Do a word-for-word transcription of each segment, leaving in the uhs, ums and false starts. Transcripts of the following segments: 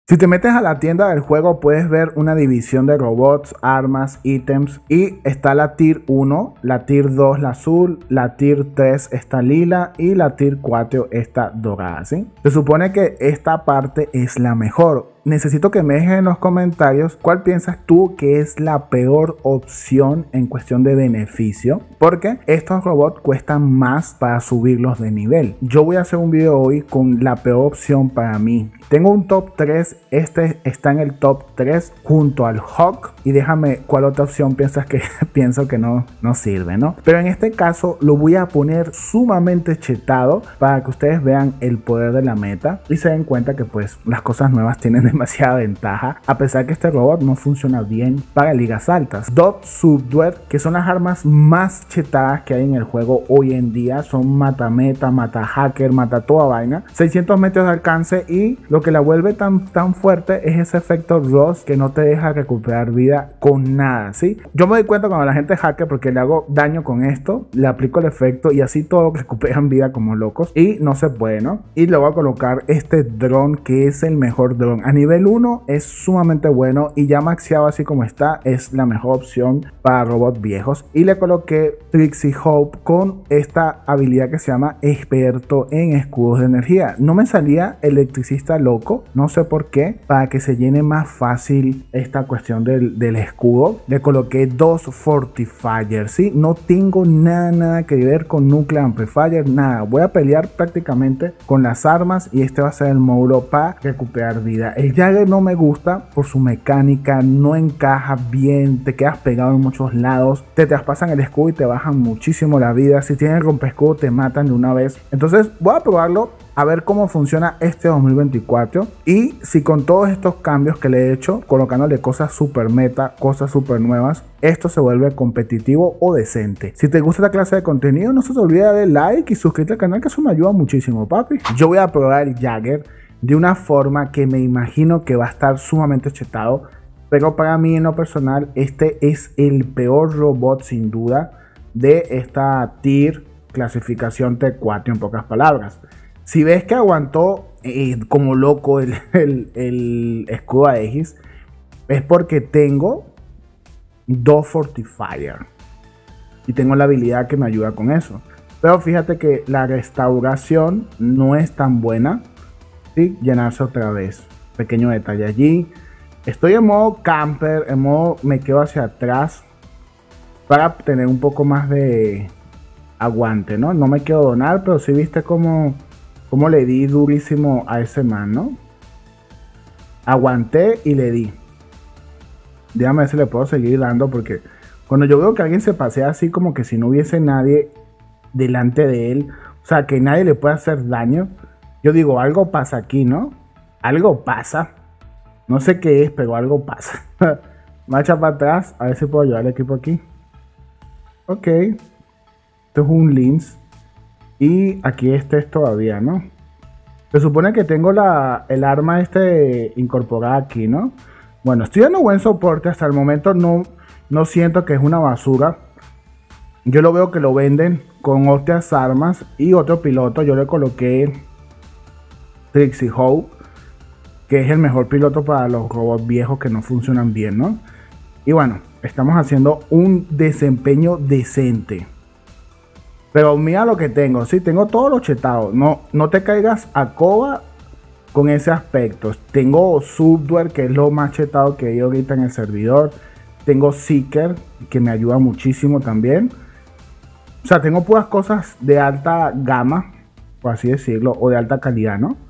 Si te metes a la tienda del juego puedes ver una división de robots, armas, ítems y está la tier uno, la tier dos la azul, la tier tres está lila y la tier cuatro está dorada, ¿sí? Se supone que esta parte es la mejor. Necesito que me dejes en los comentarios cuál piensas tú que es la peor opción en cuestión de beneficio, porque estos robots cuestan más para subirlos de nivel. Yo voy a hacer un video hoy con la peor opción para mí. Tengo un top tres, este está en el top tres junto al Hawk y déjame cuál otra opción piensas que pienso que no, no sirve, ¿no? Pero en este caso lo voy a poner sumamente chetado para que ustedes vean el poder de la meta y se den cuenta que pues las cosas nuevas tienen demasiada ventaja, a pesar que este robot no funciona bien para ligas altas. Dot Subduer, que son las armas más chetadas que hay en el juego hoy en día, son mata meta, mata hacker, mata toda vaina, seiscientos metros de alcance, y lo que la vuelve tan, tan fuerte es ese efecto Rust que no te deja recuperar vida con nada, ¿sí? Yo me doy cuenta cuando la gente hacker porque le hago daño con esto, le aplico el efecto y así todos recuperan vida como locos y no se puede, ¿no? Y le voy a colocar este dron que es el mejor dron. A nivel uno es sumamente bueno y ya maxeado así como está es la mejor opción para robots viejos, y le coloqué Trixie Hope con esta habilidad que se llama experto en escudos de energía. No me salía electricista loco, no sé por qué, para que se llene más fácil esta cuestión del, del escudo. Le coloqué dos Fortifier, ¿sí? No tengo nada, nada que ver con Nuclear Amplifier, nada. Voy a pelear prácticamente con las armas y este va a ser el módulo para recuperar vida. El Jagger no me gusta por su mecánica, no encaja bien, te quedas pegado en muchos lados, te traspasan el escudo y te bajan muchísimo la vida. Si tienes rompescudo te matan de una vez. Entonces voy a probarlo a ver cómo funciona este dos mil veinticuatro y si con todos estos cambios que le he hecho, colocándole cosas super meta, cosas super nuevas, esto se vuelve competitivo o decente. Si te gusta esta clase de contenido, no se te olvide darle like y suscribirte al canal, que eso me ayuda muchísimo, papi. Yo voy a probar el Jagger de una forma que me imagino que va a estar sumamente chetado, pero para mí en lo personal este es el peor robot sin duda de esta tier clasificación T cuatro, en pocas palabras. Si ves que aguantó eh, como loco el, el, el escudo Aegis, es porque tengo dos Fortifier y tengo la habilidad que me ayuda con eso. Pero fíjate que la restauración no es tan buena. ¿Sí? Llenarse otra vez, pequeño detalle allí. Estoy en modo camper, en modo me quedo hacia atrás para tener un poco más de aguante, ¿no? No me quiero donar, pero sí viste cómo, cómo le di durísimo a ese man, ¿no? Aguanté y le di. Déjame ver si le puedo seguir dando, porque cuando yo veo que alguien se pasea así como que si no hubiese nadie delante de él, o sea, que nadie le puede hacer daño, yo digo, algo pasa aquí, ¿no? Algo pasa. No sé qué es, pero algo pasa. Marcha para atrás, a ver si puedo ayudar al equipo aquí. Ok. Esto es un Lynx. Y aquí este es todavía, ¿no? Se supone que tengo la, el arma este incorporada aquí, ¿no? Bueno, estoy dando buen soporte. Hasta el momento no, no siento que es una basura. Yo lo veo que lo venden con otras armas y otro piloto. Yo le coloqué Trixie Hope, que es el mejor piloto para los robots viejos que no funcionan bien, ¿no? Y bueno, estamos haciendo un desempeño decente. Pero mira lo que tengo, sí, tengo todo lo chetado. No, no te caigas a coba con ese aspecto. Tengo Subduer, que es lo más chetado que hay ahorita en el servidor. Tengo Seeker, que me ayuda muchísimo también. O sea, tengo puras cosas de alta gama, por así decirlo, o de alta calidad, ¿no?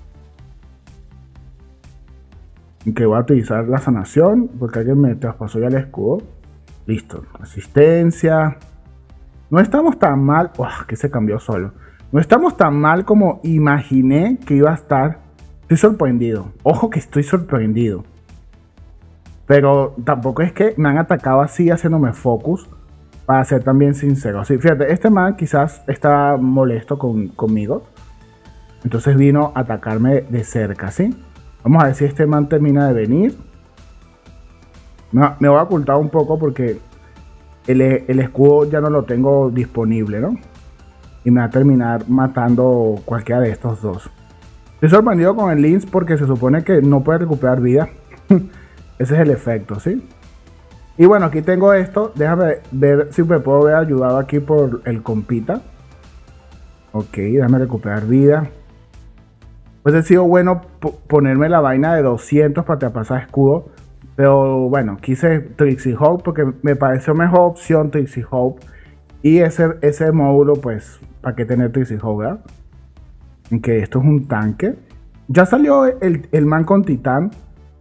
Que voy a utilizar la sanación porque alguien me traspasó ya el escudo. Listo, asistencia. No estamos tan mal. ¡Oh, que se cambió solo! No estamos tan mal como imaginé que iba a estar. Estoy sorprendido. Ojo que estoy sorprendido. Pero tampoco es que me han atacado así haciéndome focus. Para ser también sincero. Sí, fíjate, este man quizás está molesto con, conmigo. Entonces vino a atacarme de cerca, ¿sí? Vamos a ver si este man termina de venir. Me, me voy a ocultar un poco porque el, el escudo ya no lo tengo disponible, ¿no? Y me va a terminar matando cualquiera de estos dos. Estoy sorprendido con el Lynx porque se supone que no puede recuperar vida. Ese es el efecto, ¿sí? Y bueno, aquí tengo esto. Déjame ver si me puedo ver ayudado aquí por el compita. Ok, déjame recuperar vida. Pues ha sido bueno ponerme la vaina de doscientos para te pasar escudo. Pero bueno, quise Trixie Hope porque me pareció mejor opción Trixie Hope. Y ese, ese módulo, pues, ¿para qué tener Trixie Hope, verdad? Que esto es un tanque. Ya salió el, el man con titán.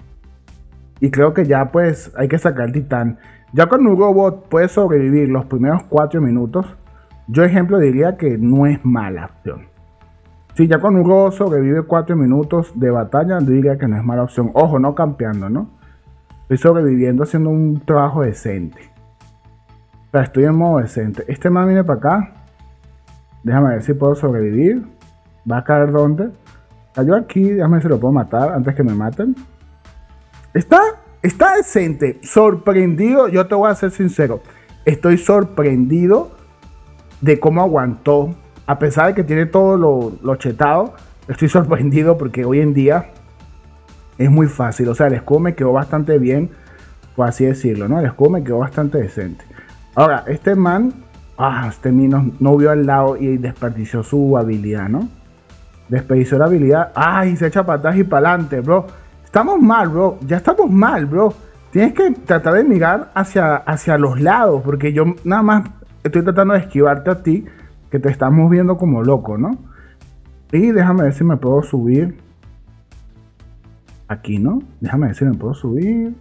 Y creo que ya pues hay que sacar el titán. Ya cuando un robot puede sobrevivir los primeros cuatro minutos, yo ejemplo diría que no es mala opción. Si ya cuando un robot sobrevive cuatro minutos de batalla, yo diría que no es mala opción. Ojo, no campeando, ¿no? Estoy sobreviviendo haciendo un trabajo decente. O sea, estoy en modo decente. Este man viene para acá. Déjame ver si puedo sobrevivir. ¿Va a caer dónde? Cayó aquí, déjame ver si lo puedo matar antes que me maten. Está, está decente. Sorprendido, yo te voy a ser sincero. Estoy sorprendido de cómo aguantó. A pesar de que tiene todo lo, lo chetado, estoy sorprendido porque hoy en día es muy fácil. O sea, el escudo me quedó bastante bien, por así decirlo, ¿no? El escudo me quedó bastante decente. Ahora, este man, ah, este mino no vio al lado y desperdició su habilidad, ¿no? Desperdició la habilidad. Ay, se echa para atrás y para adelante, bro. Estamos mal, bro. Ya estamos mal, bro. Tienes que tratar de mirar hacia, hacia los lados, porque yo nada más estoy tratando de esquivarte a ti, que te estás moviendo como loco, ¿no? Y déjame ver si me puedo subir. Aquí, ¿no? Déjame ver si me puedo subir.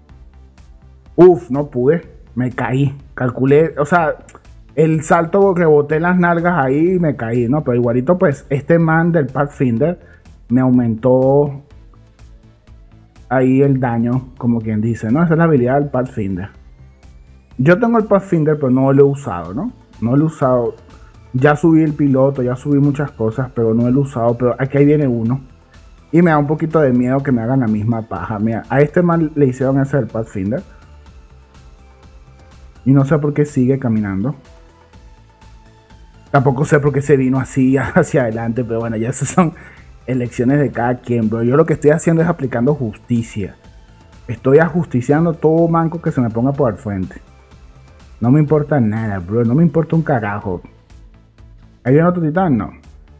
Uf, no pude. Me caí. Calculé, o sea, el salto reboté en las nalgas ahí y me caí, ¿no? Pero igualito, pues, este man del Pathfinder me aumentó ahí el daño, como quien dice, ¿no? Esa es la habilidad del Pathfinder. Yo tengo el Pathfinder, pero no lo he usado, ¿no? No lo he usado. Ya subí el piloto, ya subí muchas cosas, pero no lo he usado. Pero aquí viene uno. Y me da un poquito de miedo que me hagan la misma paja. Mira, a este man le hicieron ese del Pathfinder. Y no sé por qué sigue caminando. Tampoco sé por qué se vino así hacia adelante. Pero bueno, ya esas son elecciones de cada quien, bro. Yo lo que estoy haciendo es aplicando justicia. Estoy ajusticiando todo manco que se me ponga por el frente. No me importa nada, bro. No me importa un carajo. ¿Ahí viene otro titán? No.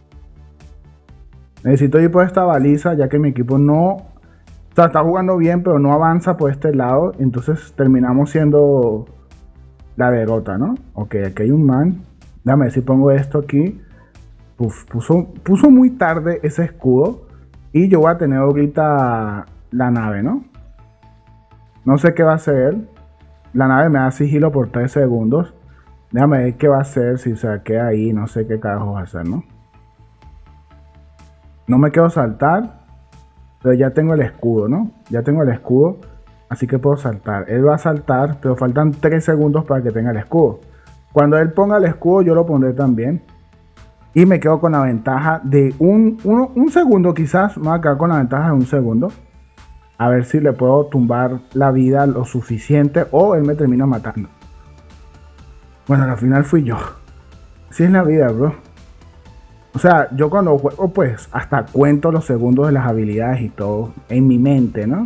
Necesito ir por esta baliza, ya que mi equipo no... O sea, está jugando bien, pero no avanza por este lado. Entonces terminamos siendo la derrota, ¿no? Ok, aquí hay un man. Déjame ver si pongo esto aquí. Uf, puso, puso muy tarde ese escudo. Y yo voy a tener ahorita la nave, ¿no? No sé qué va a hacer. La nave me da sigilo por tres segundos. Déjame ver qué va a hacer si se queda ahí. No sé qué carajo va a hacer, ¿no? No me quiero saltar. Pero ya tengo el escudo, ¿no? Ya tengo el escudo. Así que puedo saltar. Él va a saltar, pero faltan tres segundos para que tenga el escudo. Cuando él ponga el escudo, yo lo pondré también. Y me quedo con la ventaja de un, uno, un segundo quizás. Me voy a quedar con la ventaja de un segundo. A ver si le puedo tumbar la vida lo suficiente o él me termina matando. Bueno, al final fui yo. Así es la vida, bro. O sea, yo cuando juego, pues, hasta cuento los segundos de las habilidades y todo en mi mente, ¿no?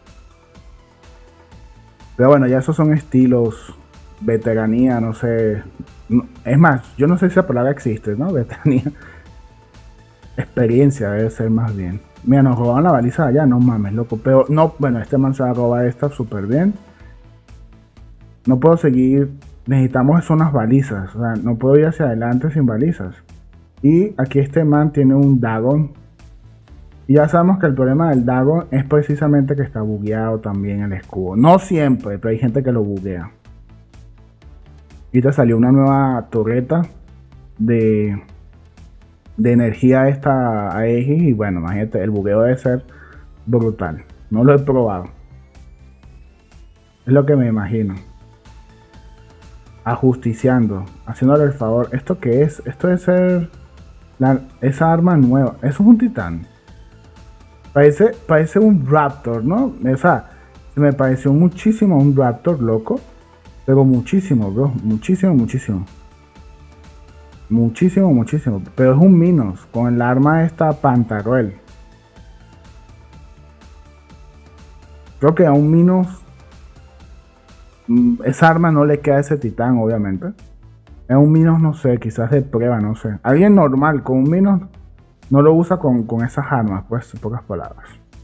Pero bueno, ya esos son estilos, veteranía, no sé. Es más, yo no sé si esa palabra existe, ¿no? Veteranía. Experiencia debe ser más bien. Mira, nos robaron la baliza de allá, no mames, loco. Pero no, bueno, este man se va a robar esta súper bien. No puedo seguir. Necesitamos unas balizas. O sea, no puedo ir hacia adelante sin balizas. Y aquí este man tiene un Dagon. Y ya sabemos que el problema del Dagon es precisamente que está bugueado también el escudo. No siempre, pero hay gente que lo buguea. Y te salió una nueva torreta de, de energía esta Aegis. Y bueno, imagínate, el bugueo debe ser brutal. No lo he probado. Es lo que me imagino. Ajusticiando, haciéndole el favor. ¿Esto qué es? Esto debe ser la, esa arma nueva. Eso es un titán. Parece, parece un raptor, ¿no? O sea, se me pareció muchísimo a un raptor, loco. Pero muchísimo, bro. Muchísimo, muchísimo. Muchísimo, muchísimo. Pero es un Minos con el arma esta Pantaruel. Creo que a un Minos mm, esa arma no le queda a ese titán, obviamente. A un Minos, no sé, quizás de prueba, no sé. Alguien normal con un Minos no lo usa con, con esas armas, pues, en pocas palabras.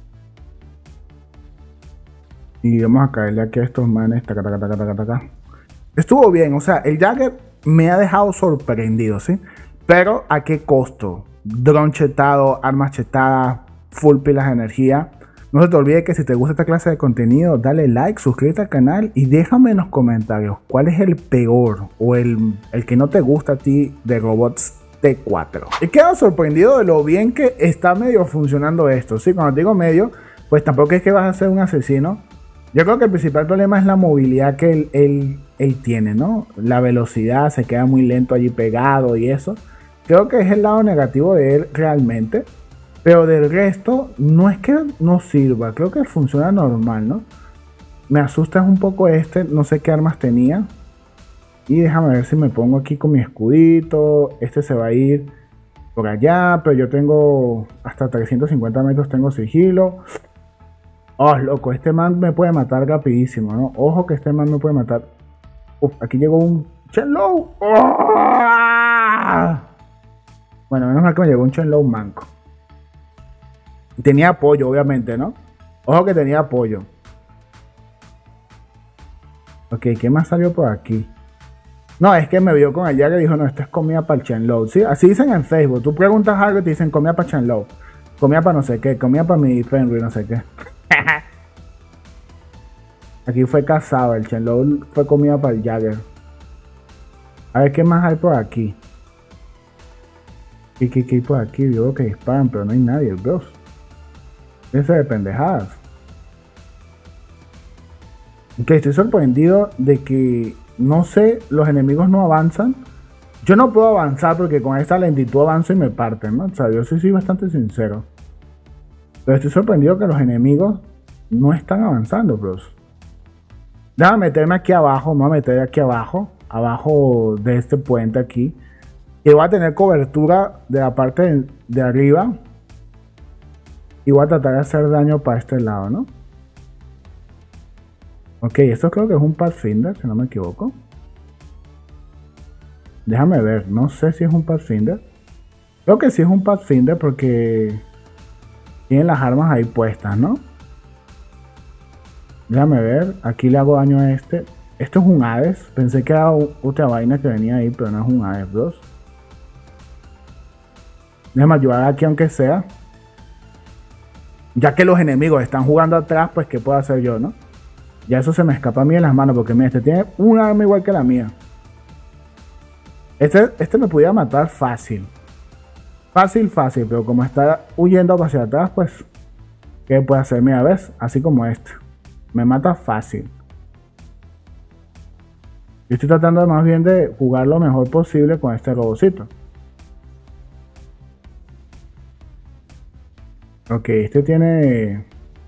Y vamos a caerle aquí a estos manes. Taca, taca, taca, taca, taca. Estuvo bien, o sea, el Jagger me ha dejado sorprendido, ¿sí? Pero ¿a qué costo? Drone chetado, armas chetadas, full pilas de energía. No se te olvide que si te gusta esta clase de contenido, dale like, suscríbete al canal y déjame en los comentarios cuál es el peor o el, el que no te gusta a ti de Robots T cuatro. He quedado sorprendido de lo bien que está medio funcionando esto, ¿sí? Cuando digo medio, pues tampoco es que vas a ser un asesino. Yo creo que el principal problema es la movilidad que él, él, él tiene, ¿no? La velocidad, se queda muy lento allí pegado y eso. Creo que es el lado negativo de él realmente. Pero del resto, no es que no sirva, creo que funciona normal, ¿no? Me asusta un poco este, no sé qué armas tenía. Y déjame ver si me pongo aquí con mi escudito. Este se va a ir por allá, pero yo tengo hasta trescientos cincuenta metros, tengo sigilo. Oh, loco, este man me puede matar rapidísimo, ¿no? Ojo que este man me puede matar. Uf, aquí llegó un Shenlong. ¡Oh! Bueno, menos mal que me llegó un Shenlong manco. Tenía apoyo, obviamente, ¿no? Ojo que tenía apoyo. Ok, ¿qué más salió por aquí? No, es que me vio con el Jagger y dijo, no, esto es comida para el Shenlong, ¿sí? Así dicen en Facebook. Tú preguntas algo y te dicen comida para Shenlong. Comida para no sé qué, comida para mi Fenrir, no sé qué. Aquí fue cazado, el Shenlong fue comida para el Jagger. A ver qué más hay por aquí. ¿Qué, qué, qué hay por aquí? Digo que disparan, pero no hay nadie, bros. Ese de pendejadas. Ok, estoy sorprendido de que, no sé, los enemigos no avanzan. Yo no puedo avanzar porque con esta lentitud avanzo y me parten, ¿no? O sea, yo sí soy bastante sincero. Pero estoy sorprendido que los enemigos no están avanzando, bros. Déjame meterme aquí abajo, me voy a meter aquí abajo, abajo de este puente aquí. Y voy a tener cobertura de la parte de, de arriba. Y voy a tratar de hacer daño para este lado, ¿no? Ok, esto creo que es un Pathfinder, si no me equivoco. Déjame ver, no sé si es un Pathfinder. Creo que sí es un Pathfinder porque tienen las armas ahí puestas, ¿no? Déjame ver, aquí le hago daño a este. Esto es un Hades, pensé que era otra vaina que venía ahí, pero no es un Hades, bros. Déjame ayudar aquí aunque sea. Ya que los enemigos están jugando atrás, pues ¿qué puedo hacer yo, no? Ya eso se me escapa a mí en las manos, porque mira, este tiene un arma igual que la mía. Este, este me podía matar fácil. Fácil, fácil, pero como está huyendo hacia atrás, pues ¿qué puede hacer? Mira, ¿ves? Así como este. Me mata fácil. Yo estoy tratando más bien de jugar lo mejor posible con este robocito. Ok, este tiene...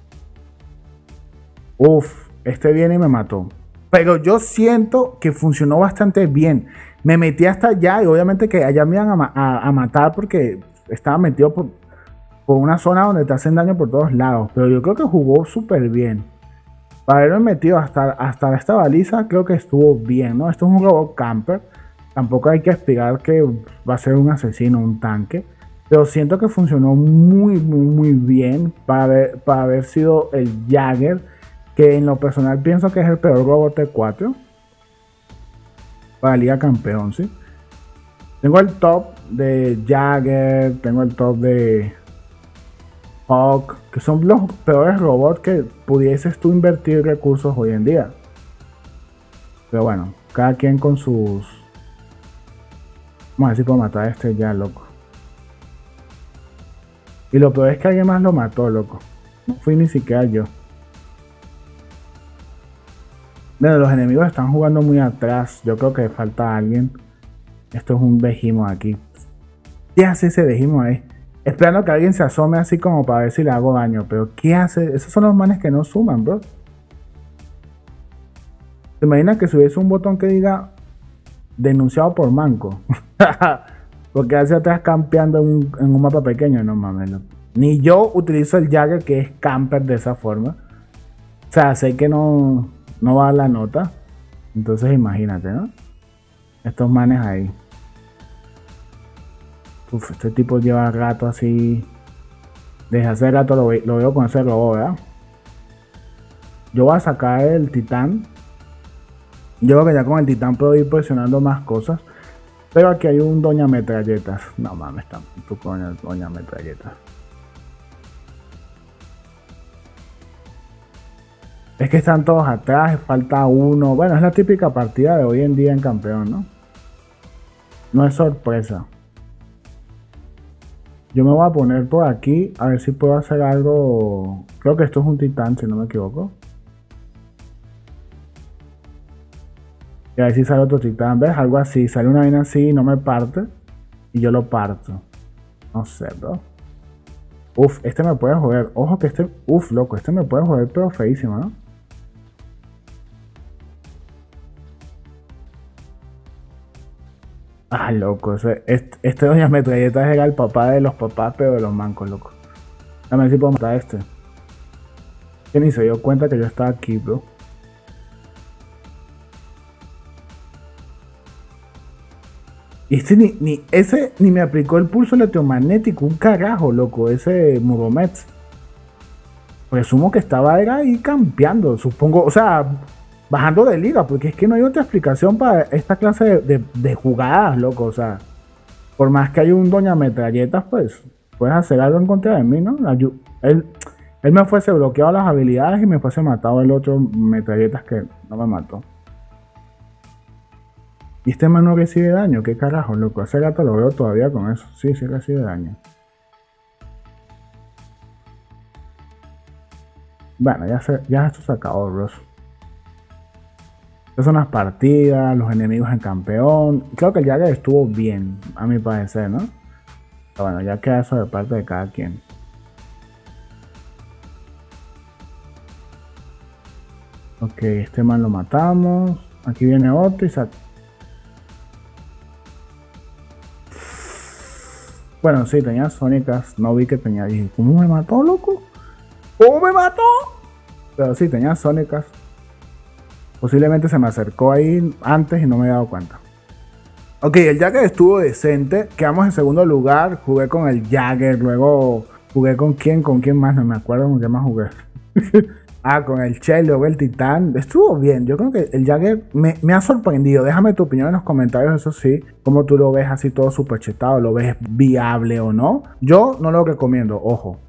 Uf, este viene y me mató. Pero yo siento que funcionó bastante bien. Me metí hasta allá y obviamente que allá me iban a, ma a, a matar porque estaba metido por, por una zona donde te hacen daño por todos lados. Pero yo creo que jugó súper bien. Para haberme metido hasta, hasta esta baliza creo que estuvo bien, ¿no? Esto es un robot camper. Tampoco hay que explicar que va a ser un asesino, un tanque. Pero siento que funcionó muy, muy, muy bien para haber, para haber sido el Jagger, que en lo personal pienso que es el peor robot T cuatro para Liga Campeón, ¿sí? Tengo el top de Jagger, tengo el top de Hawk, que son los peores robots que pudieses tú invertir recursos hoy en día. Pero bueno, cada quien con sus... Vamos a ver si puedo matar a este ya, loco. Y lo peor es que alguien más lo mató, loco. No fui ni siquiera yo. Bueno, los enemigos están jugando muy atrás. Yo creo que falta alguien. Esto es un Behemoth aquí. ¿Qué hace ese Behemoth ahí? Esperando que alguien se asome así como para ver si le hago daño. Pero ¿qué hace? Esos son los manes que no suman, bro. ¿Te imaginas que si hubiese un botón que diga denunciado por manco? Porque hacia atrás campeando en un, en un mapa pequeño. No mames, no. Ni yo utilizo el Jagger que es camper de esa forma. O sea, sé que no, no va a dar la nota. Entonces imagínate, ¿no? Estos manes ahí. Uf, este tipo lleva rato así. Desde hace rato lo, ve- lo veo con ese robot, ¿verdad? Yo voy a sacar el titán. Yo creo que ya con el titán puedo ir presionando más cosas. Pero aquí hay un doña metralletas. No mames, está tu coño, doña metralletas. Es que están todos atrás, falta uno. Bueno, es la típica partida de hoy en día en campeón, ¿no? No es sorpresa. Yo me voy a poner por aquí a ver si puedo hacer algo. Creo que esto es un titán, si no me equivoco. Y a ver si sale otro titán. ¿Ves? Algo así. Sale una vaina así y no me parte. Y yo lo parto. No sé, bro. Uf, este me puede joder. Ojo que este. Uf, loco, este me puede joder, pero feísimo, ¿no? Ah, loco. Ese, este, este Doña Metralletas era el papá de los papás, pero de los mancos, loco. Dame ver si puedo matar a este. Que ni se dio cuenta que yo estaba aquí, bro. Y este ni, ni, ese ni me aplicó el pulso electromagnético, un carajo, loco, ese Muromet. Presumo que estaba era ahí campeando, supongo, o sea, bajando de liga, porque es que no hay otra explicación para esta clase de, de, de jugadas, loco, o sea, por más que hay un Doña Metralletas, pues, puedes hacer algo en contra de mí, ¿no? Ayu- Él, él me fuese bloqueado las habilidades y me fuese matado el otro Metralletas que no me mató. Y este man no recibe daño, qué carajo, loco. Hace rato lo veo todavía con eso. Sí, sí recibe daño. Bueno, ya, se, ya esto se acabó, bros. Estas son las partidas, los enemigos en campeón. Creo que el Jagger estuvo bien, a mi parecer, ¿no? Pero bueno, ya queda eso de parte de cada quien. Ok, este man lo matamos. Aquí viene otro y se... Bueno, sí, tenía sónicas. No vi que tenía... Dije, ¿cómo me mató, loco? ¿Cómo me mató? Pero sí, tenía sónicas. Posiblemente se me acercó ahí antes y no me he dado cuenta. Ok, el Jagger estuvo decente. Quedamos en segundo lugar. Jugué con el Jagger. Luego jugué con quién, con quién más. No me acuerdo con quién más jugué. Ah, con el Shell, luego el Titán. Estuvo bien. Yo creo que el Jagger me, me ha sorprendido. Déjame tu opinión en los comentarios, eso sí. Cómo tú lo ves así todo super chetado. ¿Lo ves viable o no? Yo no lo recomiendo, ojo.